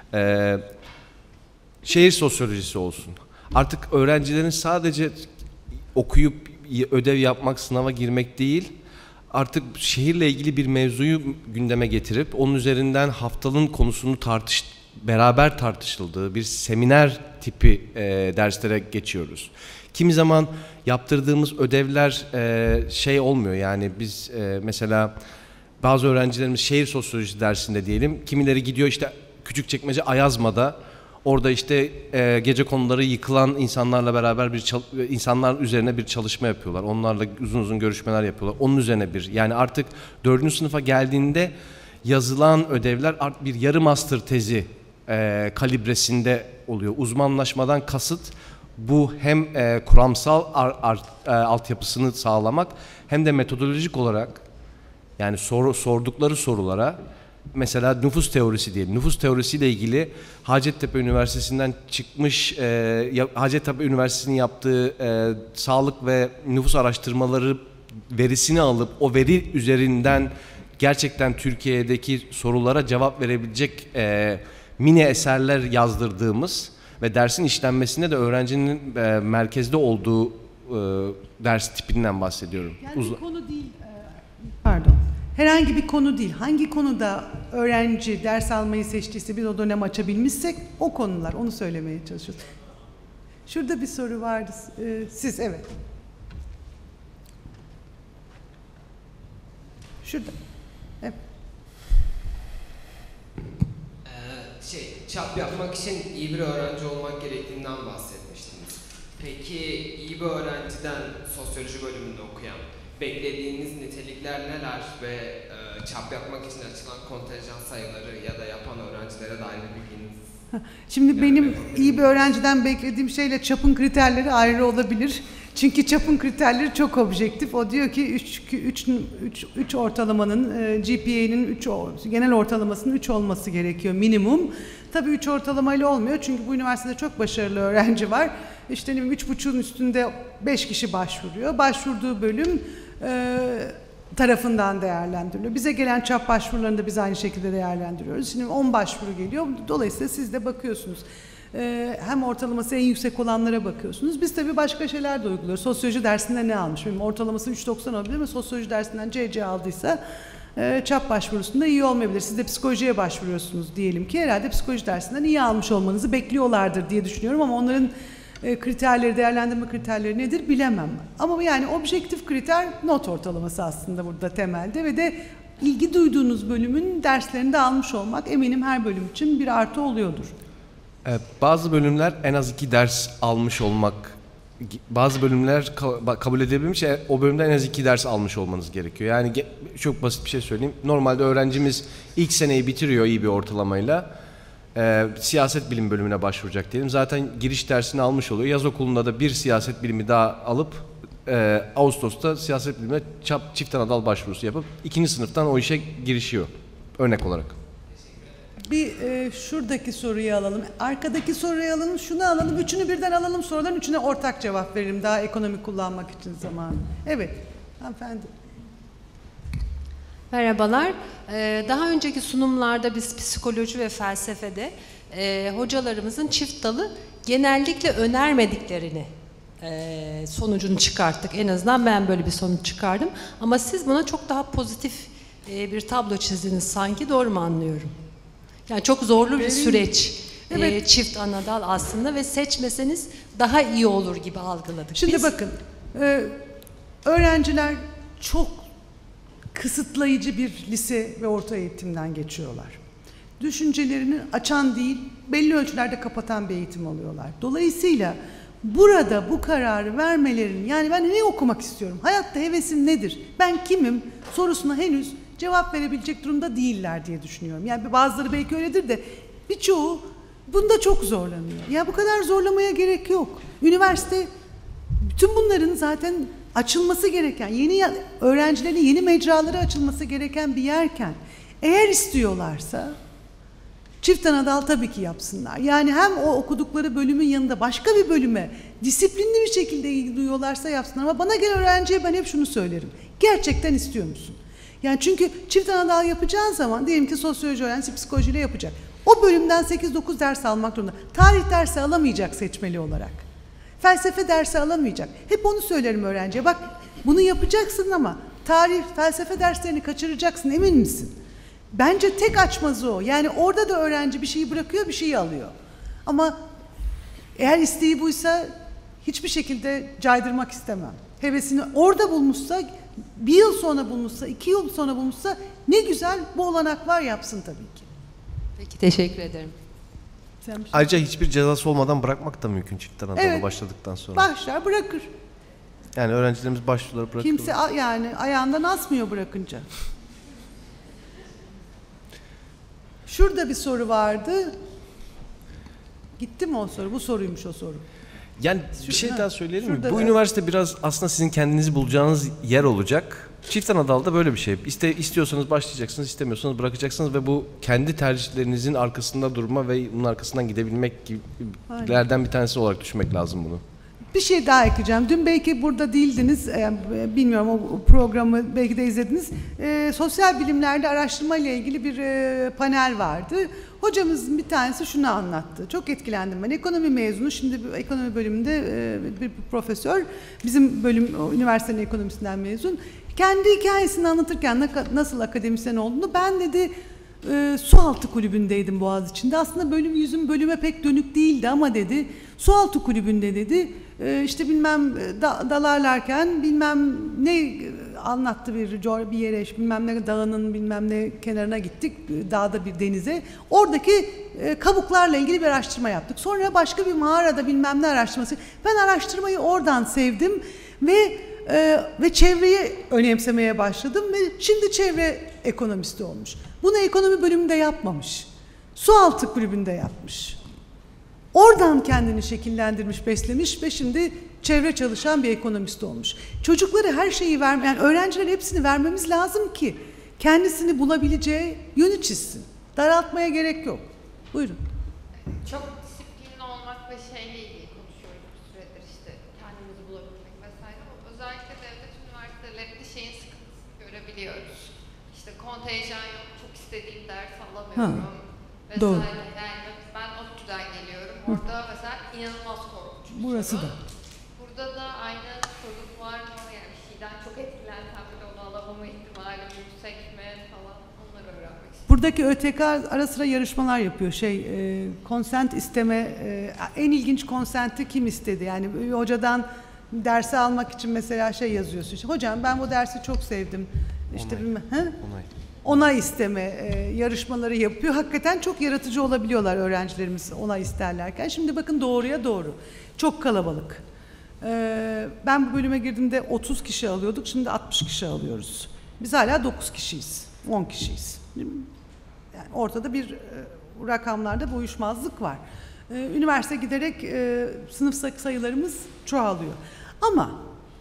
şehir sosyolojisi olsun. Artık öğrencilerin sadece okuyup ödev yapmak, sınava girmek değil, artık şehirle ilgili bir mevzuyu gündeme getirip onun üzerinden haftanın konusunu beraber tartışıldığı bir seminer tipi derslere geçiyoruz. Kimi zaman yaptırdığımız ödevler şey olmuyor, yani biz mesela bazı öğrencilerimiz şehir sosyolojisi dersinde diyelim, kimileri gidiyor işte Küçükçekmece Ayazma'da, orada işte gece konuları yıkılan insanlarla beraber insanlar üzerine bir çalışma yapıyorlar. Onlarla uzun uzun görüşmeler yapıyorlar. Onun üzerine yani artık 4. sınıfa geldiğinde yazılan ödevler bir yarı master tezi kalibresinde oluyor. Uzmanlaşmadan kasıt bu, hem kuramsal altyapısını sağlamak hem de metodolojik olarak, yani sordukları sorulara, mesela nüfus teorisi diyelim. Nüfus teorisiyle ilgili Hacettepe Üniversitesi'nden çıkmış, Hacettepe Üniversitesi'nin yaptığı sağlık ve nüfus araştırmaları verisini alıp o veri üzerinden gerçekten Türkiye'deki sorulara cevap verebilecek mini eserler yazdırdığımız ve dersin işlenmesinde de öğrencinin merkezde olduğu ders tipinden bahsediyorum. Yani bir konu değil, pardon. Herhangi bir konu değil. Hangi konuda öğrenci ders almayı seçtiyse, biz o dönem açabilmişsek o konular, onu söylemeye çalışıyoruz. Şurada bir soru vardı. Siz, evet. Şurada. Evet. Çap yapmak için iyi bir öğrenci olmak gerektiğinden bahsetmiştiniz. Peki iyi bir öğrenciden sosyoloji bölümünde okuyan beklediğiniz nitelikler neler ve çap yapmak için açılan kontenjan sayıları ya da yapan öğrencilere dair bir bilginiz? Şimdi benim iyi bir öğrenciden beklediğim şeyle çapın kriterleri ayrı olabilir. Çünkü çapın kriterleri çok objektif. O diyor ki 3 ortalamanın, GPA'nın 3, genel ortalamasının 3 olması gerekiyor minimum. Tabii 3 ortalamayla olmuyor çünkü bu üniversitede çok başarılı öğrenci var. İşte 3,5'un üstünde 5 kişi başvuruyor. Başvurduğu bölüm tarafından değerlendiriliyor. Bize gelen çap başvurularını da biz aynı şekilde değerlendiriyoruz. Şimdi 10 başvuru geliyor. Dolayısıyla siz de bakıyorsunuz. Hem ortalaması en yüksek olanlara bakıyorsunuz. Biz tabii başka şeyler de uyguluyoruz. Sosyoloji dersinde ne almış? Benim ortalaması 3,90 olabilir ama sosyoloji dersinden CC aldıysa çap başvurusunda iyi olmayabilir. Siz de psikolojiye başvuruyorsunuz diyelim ki, herhalde psikoloji dersinden iyi almış olmanızı bekliyorlardır diye düşünüyorum ama onların kriterleri, değerlendirme kriterleri nedir bilemem. Ama yani objektif kriter not ortalaması aslında burada temelde ve de ilgi duyduğunuz bölümün derslerini de almış olmak eminim her bölüm için bir artı oluyordur. Bazı bölümler en az 2 ders almış olmak, bazı bölümler kabul edilebilmiş, o bölümde en az 2 ders almış olmanız gerekiyor. Yani çok basit bir şey söyleyeyim. Normalde öğrencimiz ilk seneyi bitiriyor iyi bir ortalamayla. Siyaset bilim bölümüne başvuracak diyelim. Zaten giriş dersini almış oluyor. Yaz okulunda da bir siyaset bilimi daha alıp Ağustos'ta siyaset bilimine çift anadal başvurusu yapıp 2. sınıftan o işe girişiyor. Örnek olarak. Bir şuradaki soruyu alalım, arkadaki soruyu alalım, şunu alalım, üçünü birden alalım, soruların üçüne ortak cevap veririm daha ekonomik kullanmak için zamanı. Evet, hanımefendi. Merhabalar. Daha önceki sunumlarda biz psikoloji ve felsefede hocalarımızın çift dalı genellikle önermediklerini sonucunu çıkarttık. En azından ben böyle bir sonuç çıkardım. Ama siz buna çok daha pozitif bir tablo çizdiniz sanki. Doğru mu anlıyorum? Yani çok zorlu bir süreç. Evet. Çift ana dal aslında ve seçmeseniz daha iyi olur gibi algıladık. Şimdi biz. bakın, öğrenciler çok kısıtlayıcı bir lise ve orta eğitimden geçiyorlar. Düşüncelerini açan değil, belli ölçülerde kapatan bir eğitim alıyorlar. Dolayısıyla burada bu kararı vermelerinin, yani ben ne okumak istiyorum, hayatta hevesim nedir, ben kimim sorusuna henüz cevap verebilecek durumda değiller diye düşünüyorum. Yani bazıları belki öyledir de birçoğu bunda çok zorlanıyor. Ya bu kadar zorlamaya gerek yok. Üniversite bütün bunların zaten açılması gereken, öğrencilerin yeni mecraları açılması gereken bir yerken eğer istiyorlarsa çift ana dal tabii ki yapsınlar. Yani hem o okudukları bölümün yanında başka bir bölüme disiplinli bir şekilde ilgi duyuyorlarsa yapsınlar. Ama bana gelen öğrenciye ben hep şunu söylerim. Gerçekten istiyor musun? Yani çünkü çift ana dal yapacağın zaman diyelim ki sosyoloji öğrencisi psikolojiyle yapacak. O bölümden 8-9 ders almak zorunda. Tarih dersi alamayacak seçmeli olarak. Felsefe dersi alamayacak. Hep onu söylerim öğrenciye. Bak bunu yapacaksın ama tarih, felsefe derslerini kaçıracaksın, emin misin? Bence tek açmazı o. Yani orada da öğrenci bir şeyi bırakıyor, bir şeyi alıyor. Ama eğer isteği buysa hiçbir şekilde caydırmak istemem. Hevesini orada bulmuşsa, bir yıl sonra bulmuşsa, 2 yıl sonra bulmuşsa ne güzel, bu olanak var, yapsın tabii ki. Peki, teşekkür ederim. Ayrıca hiçbir cezası olmadan bırakmak da mümkün çift ana dalı Evet. başladıktan sonra. Başlar, bırakır. Yani öğrencilerimiz başvuruları bırakıyor. Kimse yani ayağından asmıyor bırakınca. Şurada bir soru vardı. Gitti mi o soru? Bu soruymuş o soru. Yani bir şey daha söyleyelim mi? şurada Bu da- üniversite biraz aslında sizin kendinizi bulacağınız yer olacak. Çift ana dalda böyle bir şey. İstiyorsanız başlayacaksınız, istemiyorsanız bırakacaksınız ve bu kendi tercihlerinizin arkasında durma ve bunun arkasından gidebilmek gibilerden bir tanesi olarak düşünmek lazım bunu. Bir şey daha ekleyeceğim. Dün belki burada değildiniz, bilmiyorum o programı belki de izlediniz. Sosyal bilimlerde araştırma ile ilgili bir panel vardı. Hocamızın bir tanesi şunu anlattı. Çok etkilendim ben. Ekonomi mezunu, şimdi ekonomi bölümünde bir profesör, bizim bölüm üniversitenin ekonomisinden mezun. Kendi hikayesini anlatırken nasıl akademisyen olduğunu, ben dedi sualtı kulübündeydim Boğaziçi'nde. Aslında yüzüm bölüme pek dönük değildi ama dedi sualtı kulübünde dedi işte bilmem dalarlarken bilmem ne anlattı, bir yere bilmem ne dağının bilmem ne kenarına gittik, dağda bir denize, oradaki kabuklarla ilgili bir araştırma yaptık. Sonra başka bir mağarada bilmem ne araştırması. Ben araştırmayı oradan sevdim ve çevreyi önemsemeye başladım ve şimdi çevre ekonomisti olmuş. Bunu ekonomi bölümünde yapmamış. Sualtı kulübünde yapmış. Oradan kendini şekillendirmiş, beslemiş ve şimdi çevre çalışan bir ekonomist olmuş. Çocuklara her şeyi yani öğrencilere hepsini vermemiz lazım ki kendisini bulabileceği yönü çizsin. Daraltmaya gerek yok. Buyurun. Çok disiplinli olmak ve şeyle ilgili konuşuyoruz bir süredir, işte kendimizi bulabilmek vesaire. Ama özellikle devlet üniversitelerinde şeyin sıkıntısını görebiliyoruz. İşte kontenjan yok, çok istediğim ders alamıyorum vesaire. Doğru. Yani ben ODTÜ'den geliyorum. Orada mesela inanılmaz korkunç bir Burası sorun. da. Burada da aynı sorun var mı? Yani bir şeyden çok etkilensem bile onu alamama ihtimalim yüksek mi falan, onları öğrenmek istiyorum. Buradaki ÖTK ara sıra yarışmalar yapıyor. Consent isteme, en ilginç consent'i kim istedi? Yani bir hocadan dersi almak için mesela yazıyorsun. İşte, hocam ben bu dersi çok sevdim. İşte onay isteme yarışmaları yapıyor. Hakikaten çok yaratıcı olabiliyorlar öğrencilerimiz onay isterlerken. Şimdi bakın doğruya doğru. Çok kalabalık. Ben bu bölüme girdiğimde 30 kişi alıyorduk. Şimdi 60 kişi alıyoruz. Biz hala 9 kişiyiz. 10 kişiyiz. Yani ortada bir rakamlarda bu uyuşmazlık var. Üniversite giderek sınıf sayılarımız çoğalıyor. Ama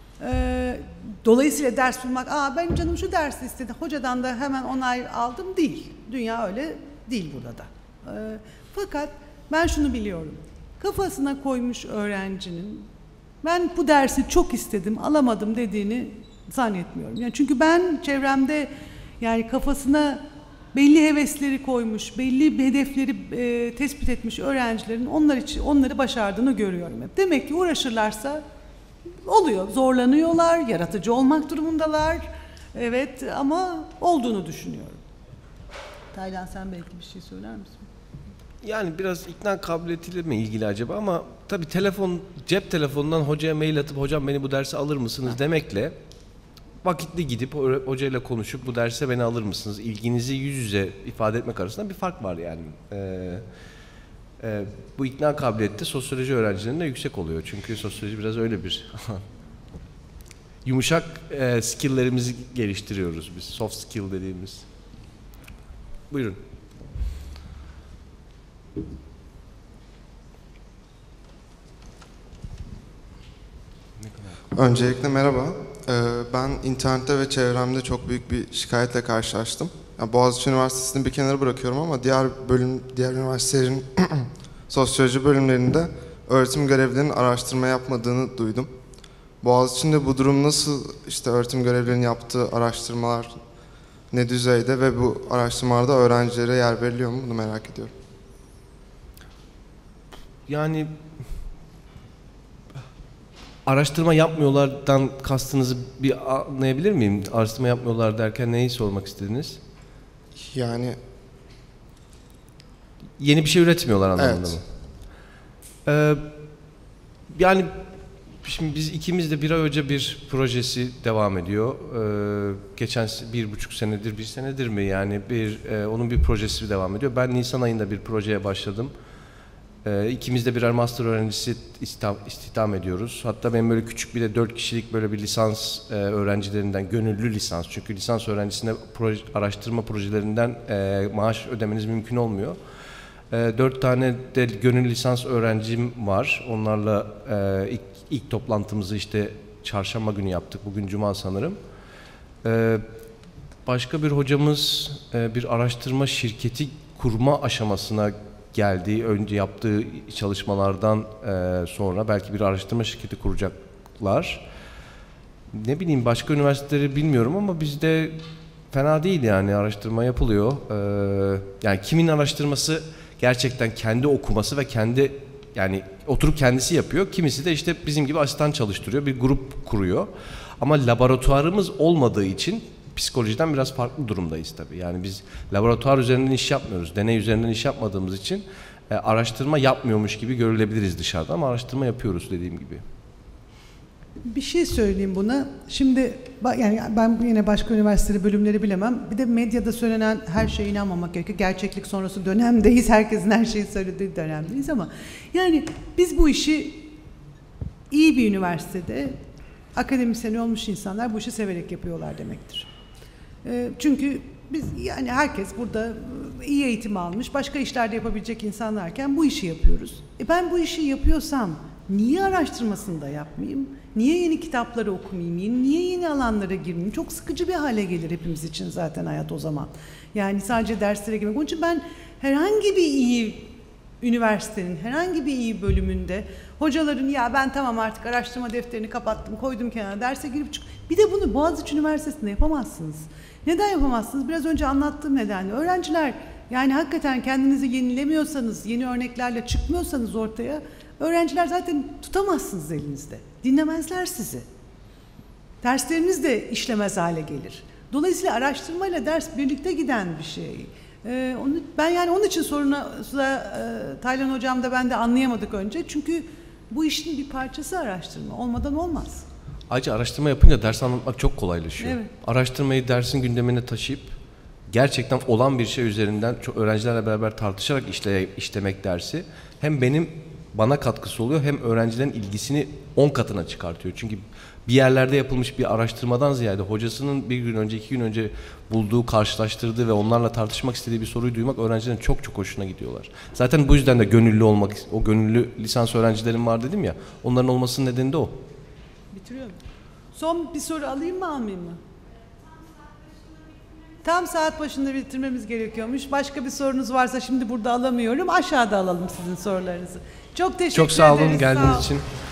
dolayısıyla ders bulmak, benim canım şu dersi istedi, hocadan da hemen onay aldım değil. Dünya öyle değil burada da. Fakat ben şunu biliyorum. Kafasına koymuş öğrencinin ben bu dersi çok istedim, alamadım dediğini zannetmiyorum. Yani çünkü ben çevremde yani kafasına belli hevesleri koymuş, belli hedefleri tespit etmiş öğrencilerin onları başardığını görüyorum hep. Demek ki uğraşırlarsa oluyor, zorlanıyorlar, yaratıcı olmak durumundalar. Evet ama olduğunu düşünüyorum. Taylan sen belki bir şey söyler misin? Yani biraz ikna kabiliyetiyle mi ilgili acaba ama tabii cep telefonundan hocaya mail atıp hocam beni bu derse alır mısınız demekle vakitli gidip hocayla konuşup bu derse beni alır mısınız, ilginizi yüz yüze ifade etmek arasında bir fark var yani. Bu ikna kabiliyeti sosyoloji öğrencilerinde yüksek oluyor çünkü sosyoloji biraz öyle bir yumuşak skill'lerimizi geliştiriyoruz biz, soft skill dediğimiz. Buyurun. Öncelikle merhaba. Ben internette ve çevremde çok büyük bir şikayetle karşılaştım. Yani Boğaziçi Üniversitesi'ni bir kenara bırakıyorum ama diğer üniversitelerin sosyoloji bölümlerinde öğretim görevlilerinin araştırma yapmadığını duydum. Boğaziçi'nde bu durum nasıl? İşte öğretim görevlilerinin yaptığı araştırmalar ne düzeyde ve bu araştırmalarda öğrencilere yer veriliyor mu? Bunu merak ediyorum. Yani araştırma yapmıyorlardan kastınızı bir anlayabilir miyim? Araştırma yapmıyorlar derken neyi sormak istediniz? Yani yeni bir şey üretmiyorlar anlamında evet. mı? Yani şimdi biz ikimiz de bir ay önce bir projesi devam ediyor. Geçen 1,5 senedir, 1 senedir mi yani onun bir projesi devam ediyor. Ben Nisan ayında bir projeye başladım. İkimiz de birer master öğrencisi istihdam ediyoruz. Hatta benim böyle küçük bir de 4 kişilik böyle bir lisans öğrencilerinden, gönüllü lisans. Çünkü lisans öğrencisinde araştırma projelerinden maaş ödemeniz mümkün olmuyor. 4 tane de gönüllü lisans öğrencim var. Onlarla ilk toplantımızı işte çarşamba günü yaptık. Bugün cuma sanırım. Başka bir hocamız bir araştırma şirketi kurma aşamasına geldi. Önce yaptığı çalışmalardan sonra belki bir araştırma şirketi kuracaklar. Ne bileyim başka üniversiteleri bilmiyorum ama bizde fena değil yani araştırma yapılıyor. Yani kimin araştırması gerçekten kendi okuması ve kendi yani oturup kendisi yapıyor. Kimisi de işte bizim gibi asistan çalıştırıyor, bir grup kuruyor. Ama laboratuvarımız olmadığı için psikolojiden biraz farklı durumdayız tabii. Yani biz laboratuvar üzerinden iş yapmıyoruz. Deney üzerinden iş yapmadığımız için araştırma yapmıyormuş gibi görülebiliriz dışarıda ama araştırma yapıyoruz dediğim gibi. Bir şey söyleyeyim buna. Şimdi yani ben yine başka üniversiteli bölümleri bilemem. Bir de medyada söylenen her şeye inanmamak gerekiyor. Gerçeklik sonrası dönemdeyiz. Herkesin her şeyi söylediği dönemdeyiz ama yani biz bu işi iyi bir üniversitede akademisyen olmuş insanlar bu işi severek yapıyorlar demektir. Çünkü biz yani herkes burada iyi eğitim almış, başka işlerde yapabilecek insanlarken bu işi yapıyoruz. Ben bu işi yapıyorsam niye araştırmasını da yapmayayım? Niye yeni kitapları okumayayım? Niye yeni alanlara girmeyeyim? Çok sıkıcı bir hale gelir hepimiz için zaten hayat o zaman. Yani sadece derslere girmek. Onun için ben herhangi bir iyi üniversitenin, herhangi bir iyi bölümünde hocaların ya ben tamam artık araştırma defterini kapattım, koydum kenara, derse girip çık. Bir de bunu Boğaziçi Üniversitesi'nde yapamazsınız. Neden yapamazsınız? Biraz önce anlattığım nedenle. Öğrenciler yani hakikaten kendinizi yenilemiyorsanız, yeni örneklerle çıkmıyorsanız ortaya, öğrenciler zaten tutamazsınız elinizde. Dinlemezler sizi. Dersleriniz de işlemez hale gelir. Dolayısıyla araştırmayla ders birlikte giden bir şey. Ben yani onun için Taylan hocam da ben de anlayamadık önce. Çünkü bu işin bir parçası araştırma. Olmadan olmaz. Ayrıca araştırma yapınca ders anlatmak çok kolaylaşıyor. Evet. Araştırmayı dersin gündemine taşıyıp gerçekten olan bir şey üzerinden öğrencilerle beraber tartışarak işlemek dersi hem bana katkısı oluyor hem öğrencilerin ilgisini 10 katına çıkartıyor. Çünkü bir yerlerde yapılmış bir araştırmadan ziyade hocasının bir gün önce, 2 gün önce bulduğu, karşılaştırdığı ve onlarla tartışmak istediği bir soruyu duymak öğrencilerin çok çok hoşuna gidiyorlar. Zaten bu yüzden de gönüllü olmak, o gönüllü lisans öğrencilerim var dedim ya, onların olmasının nedeni de o. Bitiriyorum. Son bir soru alayım mı almayayım mı? Tam saat başında bitirmemiz gerekiyormuş. Başka bir sorunuz varsa şimdi burada alamıyorum. Aşağıda alalım sizin sorularınızı. Çok teşekkür ederiz. Çok sağ olun Sağ geldiğiniz olun. için.